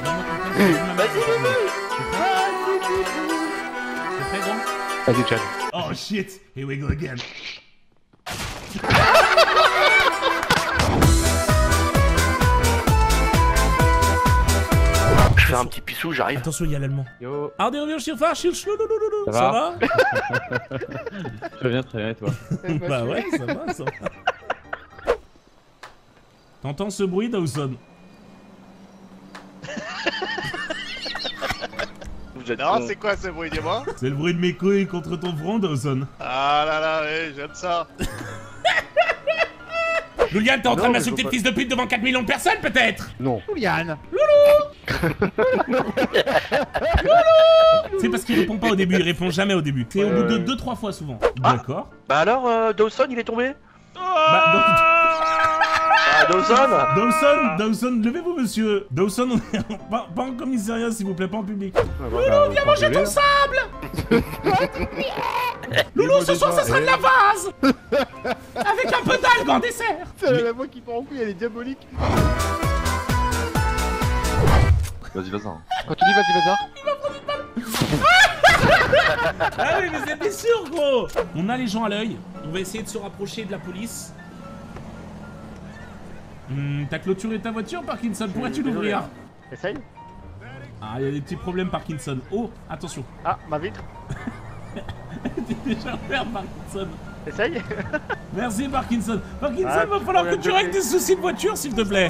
C'est très bon. Vas-y, Chad. Oh shit, here we go again. Je fais un petit pissou, j'arrive. Attention, il y a l'allemand. Yo. Arde, reviens, je Ça Ça va? Très bien, et toi? Bah ouais, ça va, ça va. T'entends ce bruit, Dawson? Non, c'est quoi ce bruit, dis-moi? C'est le bruit de mes couilles contre ton front, Dawson. Ah là là, ouais, j'aime ça. Julian, t'es en train de Non, mais m'insulter je de veux fils de pute devant 4 millions de personnes, peut-être? Non. Julian. C'est parce qu'il répond pas au début, il répond jamais au début. C'est au bout de 2-3 fois souvent. D'accord. Bah alors, Dawson, il est tombé? Bah, Dawson? Dawson, levez-vous, monsieur. Dawson, on est pas en commissariat, s'il vous plaît, pas en public. Loulou, Viens manger ton sable. Loulou, ce soir, ça sera de la vase. Avec un peu d'algue en dessert. C'est la voix qui part en couille, elle est diabolique. Vas-y, vas-y. Quand tu dis vas-y, Ah oui, mais c'était sûr, gros. On a les gens à l'œil. On va essayer de se rapprocher de la police. T'as clôturé ta voiture, Parkinson. Pourrais-tu l'ouvrir? Essaye. Ah, il y a des petits problèmes, Parkinson. Oh, attention. Ah, ma vitre. T'es déjà ouvert, Parkinson. Essaye. Merci, Parkinson. Parkinson, Ah, va falloir que problème tu de règles vie. tes soucis de voiture, s'il te plaît.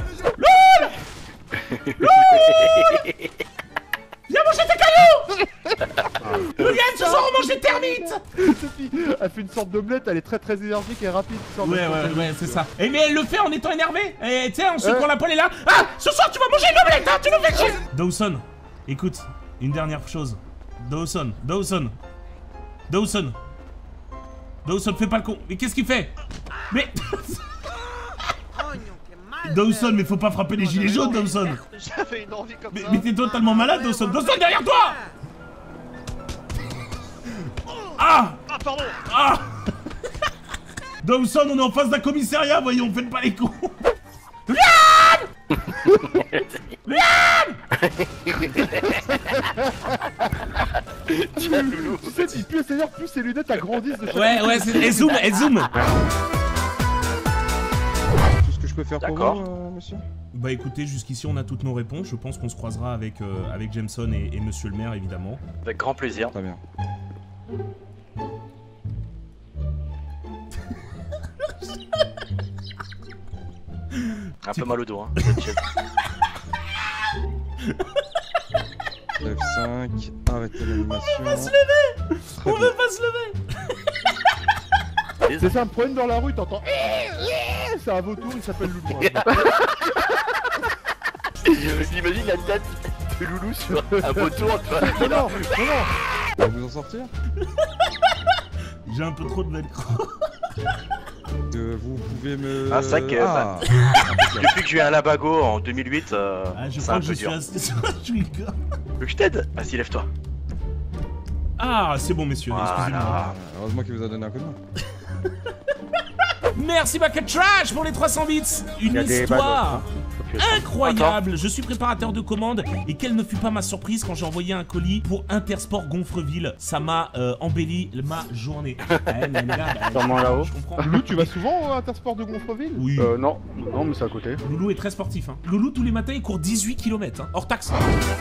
Viens manger tes cailloux. Julian, ce soir, on mange des termites. Cette fille, elle fait une sorte d'omelette, elle est très énergique et rapide. Ouais, c'est ça. Et mais elle le fait en étant énervée. Et tu sais, ensuite quand la poêle est là. Ah, ce soir, tu vas manger une omelette, hein, tu nous fais chier. Dawson, écoute, une dernière chose. Dawson, fais pas le con. Mais qu'est-ce qu'il fait? Mais... Dawson, mais faut pas frapper les gilets jaunes, Dawson. J'avais une envie comme ça. Mais t'es totalement malade, Dawson. Dawson, derrière toi. Ah. Ah, pardon. Ah. Dawson, on est en face d'un commissariat, voyons, faites pas les cons. Tu sais, plus elle s'énerve, plus ses lunettes agrandissent de chaque Ouais, elle zoom. Tout ce que je peux faire pour D'accord. vous, monsieur? Bah écoutez, jusqu'ici on a toutes nos réponses. Je pense qu'on se croisera avec Jameson et monsieur le maire, évidemment. Avec grand plaisir. Très bien. Un peu mal au dos, hein. F5, arrêtez l'animation. On va se lever. C'est ça, un problème dans la rue, t'entends. C'est un vautour, il s'appelle Loulou. J'imagine la tête de Loulou sur un vautour, tu vois. Non. Vous vous en sortir? J'ai un peu trop de velcro. Vous pouvez me... Ah, c'est vrai que, depuis que j'ai eu un Labago en 2008, Ah, je c'est crois un que je peu suis dur. assis sur un trigger. Tu veux que je t'aide? Vas-y, lève-toi. Ah, c'est bon, messieurs, excusez-moi. Voilà. Heureusement qu'il vous a donné un coup de main. Merci Bucket Trash pour les 300 bits. Une histoire incroyable. Je suis préparateur de commande et quelle ne fut pas ma surprise quand j'ai envoyé un colis pour Intersport Gonfreville. Ça m'a embelli ma journée. Sûrement là-haut. Je comprends. Loulou, tu vas souvent au Intersport de Gonfreville? Oui. Non, mais c'est à côté. Loulou est très sportif. Hein. Loulou, tous les matins, il court 18 km, hein, hors taxe.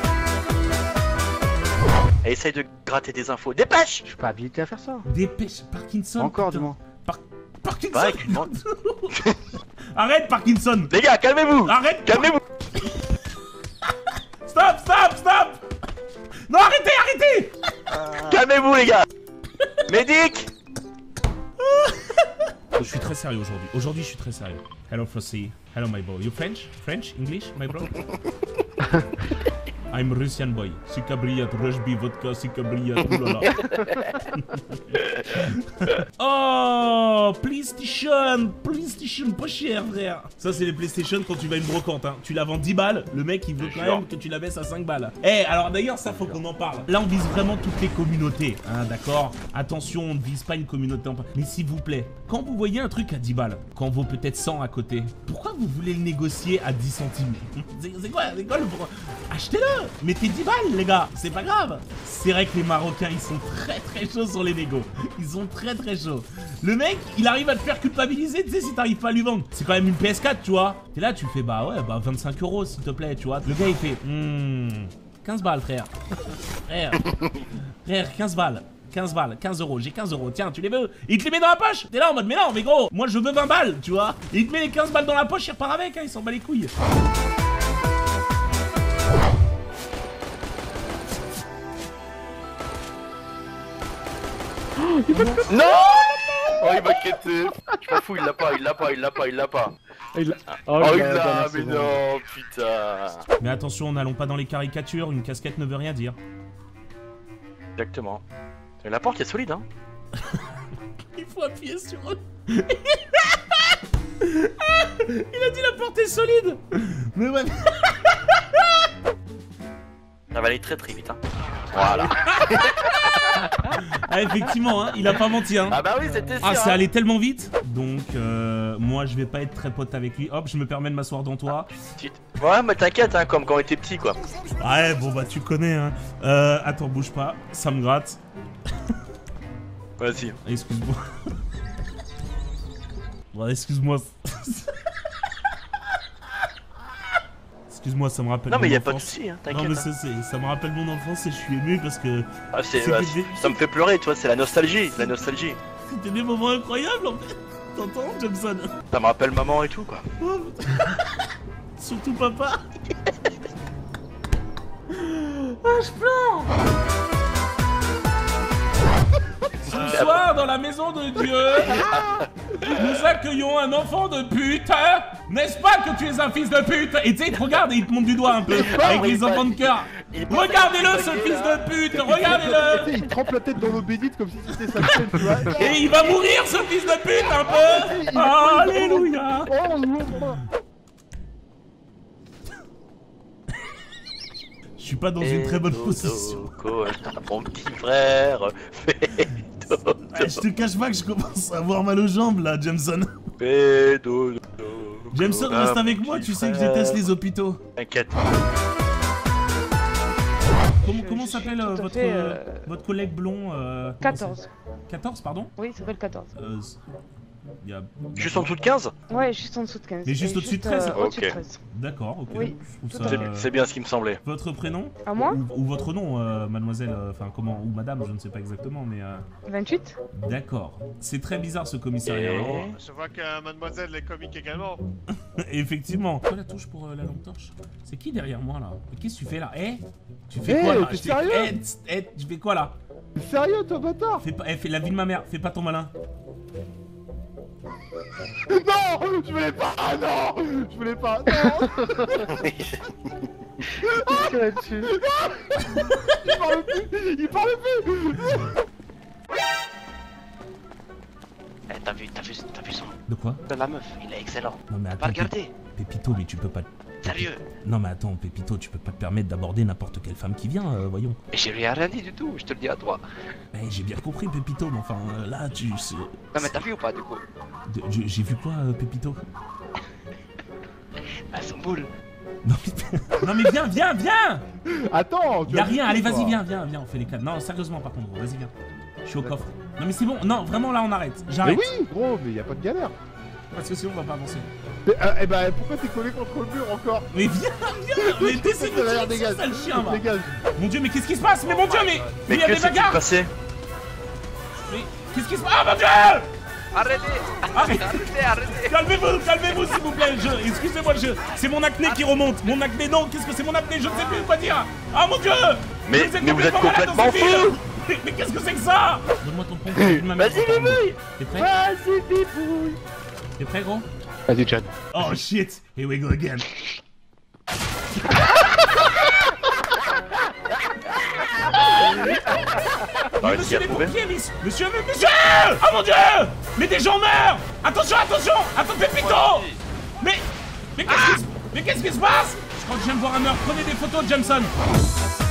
Et essaye de gratter des infos. Dépêche! Je suis pas habilité à faire ça. Dépêche, Parkinson. Encore, putain. dis-moi. Parkinson. Bah, écoute-moi. Arrête, Parkinson. Les gars, calmez-vous! Arrête. Calmez-vous! Stop. Non, arrêtez. Calmez-vous, les gars! Médic! Je suis très sérieux aujourd'hui. Aujourd'hui, je suis très sérieux. Hello, Frosty. Hello, my boy. You French? French? English, my bro? I'm Russian boy. Sika Briat, Rush Vodka, Sika Briat, oulala. Oh, PlayStation pas cher, frère. Ça, c'est les PlayStation quand tu vas à une brocante, hein. Tu la vends 10 balles, le mec, il veut quand même que tu la baisses à 5 balles. Eh, alors d'ailleurs, ça, faut qu'on en parle. Là, on vise vraiment toutes les communautés, hein, d'accord? Attention, on ne vise pas une communauté en... Mais s'il vous plaît, quand vous voyez un truc à 10 balles, quand vaut peut-être 100 à côté, pourquoi vous voulez le négocier à 10 centimes? C'est quoi le... Achetez-le. Mettez 10 balles, les gars, c'est pas grave. C'est vrai que les Marocains, ils sont très chauds sur les négos. Ils sont très chauds. Le mec, il arrive à te faire culpabiliser, tu sais, si t'arrives pas à lui vendre. C'est quand même une PS4, tu vois. T'es là, tu fais, bah ouais, bah 25 € s'il te plaît, tu vois. Le gars, il fait, 15 balles, frère. Frère, 15 balles. 15 balles, 15 €, j'ai 15 €, tiens, tu les veux? Il te les met dans la poche. T'es là en mode, mais non, mais gros, moi je veux 20 balles, tu vois. Et il te met les 15 balles dans la poche, il repart avec, hein, il s'en bat les couilles. Non. Oh, il m'a quitté. Je m'en fous, il l'a pas. Oh, il l'a, mais non, putain. Mais attention, n'allons pas dans les caricatures, une casquette ne veut rien dire. Exactement. La porte est solide, hein. Il faut appuyer sur eux. Il a dit la porte est solide. Mais ouais. Ça va aller très vite, hein. Voilà. Ah, effectivement, hein, il a pas menti, hein. Ah bah oui, c'était sûr. Ah, c'est allé tellement vite. Donc, moi, je vais pas être très pote avec lui. Hop, je me permets de m'asseoir dans toi. Ouais, mais t'inquiète, hein, comme quand on était petit, quoi. Ouais, bon, bah, tu connais, hein. Attends, bouge pas. Ça me gratte. Vas-y. Excuse-moi. Bon, excuse-moi. Excuse-moi, ça me rappelle. Non, mais mon y a pas de enfance. soucis, hein, t'inquiète. Non, mais ça me rappelle mon enfance et je suis ému parce que. Ah, ça me fait pleurer, toi, c'est la nostalgie. C'était des moments incroyables en fait. T'entends, Jameson? Ça me rappelle maman et tout, quoi. Oh, surtout papa. Oh, je pleure. Ce soir, dans la maison de Dieu, nous accueillons un enfant de pute. N'est-ce pas que tu es un fils de pute? Et tu sais, il te regarde et il te montre du doigt un peu, avec les enfants de cœur. Regardez-le, ce fils de pute, regardez-le. Il trempe la tête dans l'eau bénite comme si c'était sa chaîne, tu vois. Et il va mourir, ce fils de pute, un peu. Alléluia. Je suis pas dans une très bonne position. Mon petit frère, fais dodo. Je te cache pas que je commence à avoir mal aux jambes là, Jameson. Fais dodo. Jameson, reste avec moi, tu sais que je déteste les hôpitaux. T'inquiète. Comment s'appelle votre collègue blond 14. 14, pardon? Oui, il s'appelle 14. Juste en dessous de 15? Ouais, juste en dessous de 15. Mais juste au-dessus de 13? Au-dessus de Ok. 13. D'accord, ok. Oui, Je trouve ça... C'est bien ce qui me semblait. Votre prénom? À moi? Ou votre nom, mademoiselle, enfin comment, ou madame, je ne sais pas exactement, mais... 28. D'accord. C'est très bizarre ce commissariat. Et- Je vois que mademoiselle est comique également. Effectivement. Quoi la touche pour la lampe torche? C'est qui derrière moi là? Qu'est-ce que tu fais là? Tu fais Eh, quoi là? t'es sérieux? Tu fais quoi là? T'es sérieux, toi, bâtard? Fais la vie de ma mère, fais pas ton malin. Non, je voulais pas. Ah non, je voulais pas. Non. Il parle plus. Eh, t'as vu son De quoi? de la meuf, il est excellent. Non mais Pas attends, regarder. Pépito, mais tu peux pas... Sérieux. Non mais attends, Pépito, tu peux pas te permettre d'aborder n'importe quelle femme qui vient, voyons. Mais j'ai rien dit du tout, je te le dis à toi. Eh, j'ai bien compris, Pépito, mais enfin, là, c'est- Non mais t'as vu ou pas du coup? J'ai vu quoi, Pépito? Bah son boule. Non mais... non mais viens. Attends. Y'a rien, allez vas-y, viens, on fait les cadres. Non, sérieusement par contre, gros, vas-y, viens. Je suis au coffre. Non mais c'est bon, non, vraiment là on arrête, Mais j'arrête. oui, gros, mais y a pas de galère. Parce que sinon on va pas avancer. Mais, eh ben, pourquoi t'es collé contre le mur encore? Mais viens, mais t'essaies de D'ailleurs, me tirer dégage. ça, le chien, va. Dégage. Mon dieu, mais qu'est-ce qui se passe? Mais mon dieu, mais il y a des qu'est-ce qui s'est bagarres. passé? Mais qu'est-ce qui se passe? Ah mon dieu! Arrêtez. Calmez-vous s'il vous plaît, excusez-moi, c'est mon acné qui remonte, mon acné, non, qu'est-ce que c'est mon acné, je ne sais plus quoi dire. Ah mon dieu! Mais vous êtes complètement fou! Mais qu'est-ce que c'est que ça? Donne-moi ton pompe, Vas-y bébé. T'es prêt? Vas-y bibouille. T'es prêt gros? Vas-y, Chad. Oh shit, here we go again. réussi monsieur à les trouver. pompiers, monsieur oh mon dieu. Mais des gens meurent. Attention, attention. Attends, Pépito. Mais qu'est-ce qui se passe? Je crois que je viens de voir un meurtre. Prenez des photos, Jameson.